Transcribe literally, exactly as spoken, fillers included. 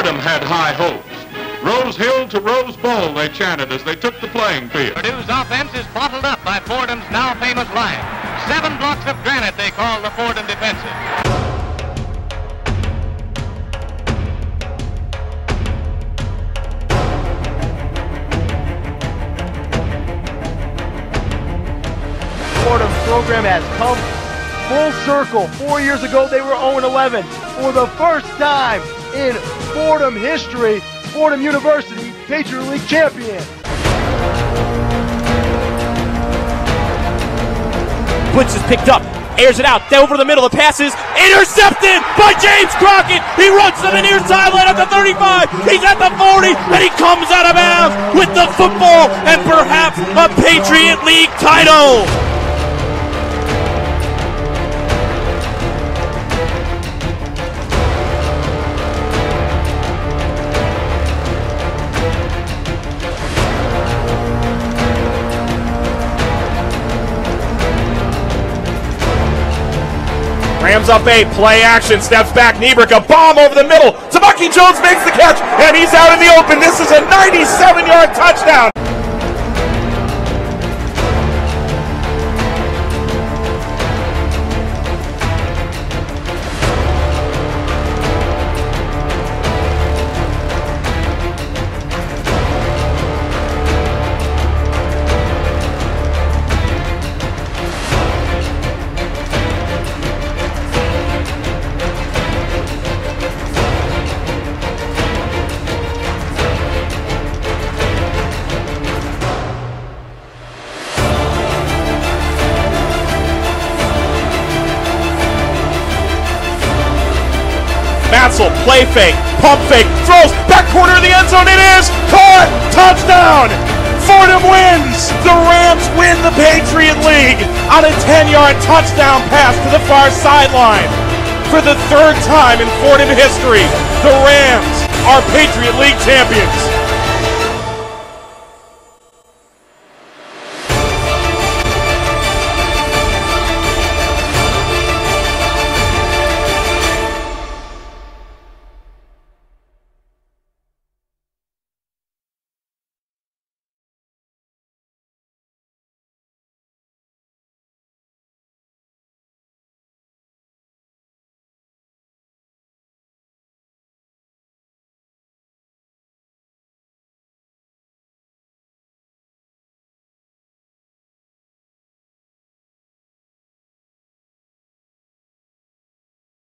Fordham had high hopes. Rose Hill to Rose Bowl, they chanted as they took the playing field. Purdue's offense is bottled up by Fordham's now famous line. Seven blocks of granite they call the Fordham defensive. Fordham's program has come full circle. Four years ago, they were oh and eleven. For the first time in Fordham history, Fordham University, Patriot League champion. Blitz is picked up, airs it out, over the middle, the pass is intercepted by James Crockett. He runs to the near sideline at the thirty-five, he's at the forty, and he comes out of bounds with the football and perhaps a Patriot League title. Rams up eight, play action, steps back, Niebrick, a bomb over the middle, Tamaki Jones makes the catch, and he's out in the open. This is a ninety-seven yard touchdown. Mansell, play fake, pump fake, throws, back corner of the end zone, it is caught, touchdown! Fordham wins! The Rams win the Patriot League on a ten yard touchdown pass to the far sideline. For the third time in Fordham history, the Rams are Patriot League champions.